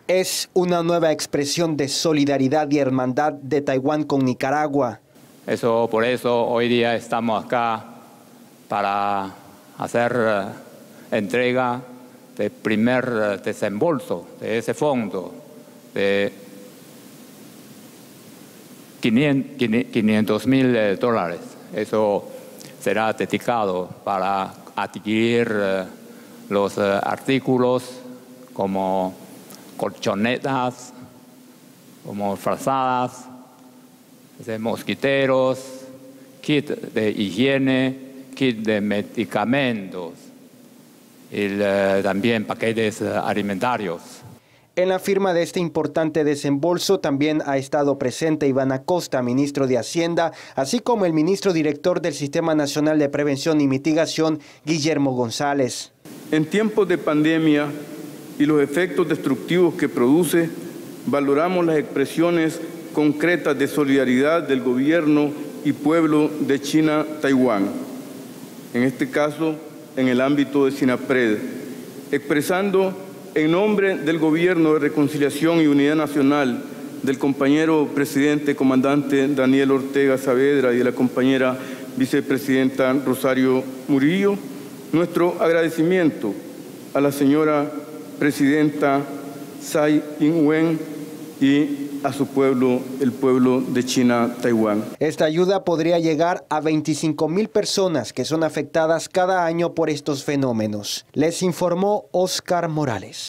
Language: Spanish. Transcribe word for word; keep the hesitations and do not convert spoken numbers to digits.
Es una nueva expresión de solidaridad y hermandad de Taiwán con Nicaragua. Eso, por eso hoy día estamos acá para hacer uh, entrega del primer uh, desembolso de ese fondo de quinientos mil dólares. Eso será dedicado para adquirir uh, los uh, artículos como colchonetas, como frazadas, de mosquiteros, kit de higiene, kit de medicamentos y uh, también paquetes uh, alimentarios. En la firma de este importante desembolso también ha estado presente Iván Acosta, ministro de Hacienda, así como el ministro director del Sistema Nacional de Prevención y Mitigación, Guillermo González. En tiempos de pandemia y los efectos destructivos que produce, valoramos las expresiones concretas de solidaridad del gobierno y pueblo de China, Taiwán, en este caso en el ámbito de SINAPRED, expresando en nombre del Gobierno de Reconciliación y Unidad Nacional, del compañero presidente comandante Daniel Ortega Saavedra y de la compañera vicepresidenta Rosario Murillo, nuestro agradecimiento a la señora presidenta Tsai Ing-wen y a su pueblo, el pueblo de China, Taiwán. Esta ayuda podría llegar a veinticinco mil personas que son afectadas cada año por estos fenómenos. Les informó Oscar Morales.